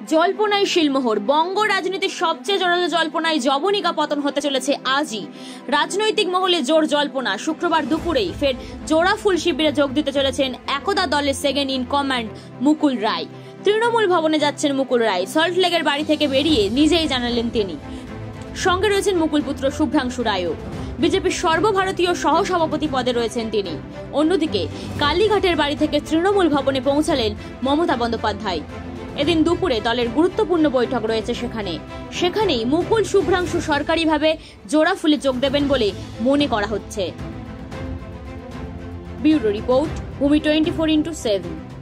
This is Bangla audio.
জল্পনায় শিলমোহর। বঙ্গ রাজনীতির সবচেয়ে জোরালো জল্পনায় যবনিকা পতন হতে চলেছে আজই। রাজনৈতিক মহলে জোর জল্পনা, শুক্রবার দুপুরেই ফের জোড়াফুল শিবিরে যোগ দিতে চলেছেন একদা দলের second in command Mukul Roy. Trinamool ভবনে যাচ্ছেন মুকুল রায়। সল্টলেকের বাড়ি থেকে বেরিয়ে নিজেই জানালেন তিনি। সঙ্গে রয়েছেন মুকুল পুত্র শুভ্রাংশু রায়ও। বিজেপির সর্বভারতীয় সহসভাপতি পদে রয়েছেন তিনি। অন্যদিকে কালীঘাটের বাড়ি থেকে তৃণমূল ভবনে পৌঁছালেন মমতা বন্দ্যোপাধ্যায়। এদিন দুপুরে দলের গুরুত্বপূর্ণ বৈঠক রয়েছে সেখানেই মুকুল শুভ্রাংশু সরকারিভাবে জোড়াফুলে যোগ দেবেন বলে মনে করা হচ্ছে। ব্যুরো রিপোর্ট, ভূমি 24x7।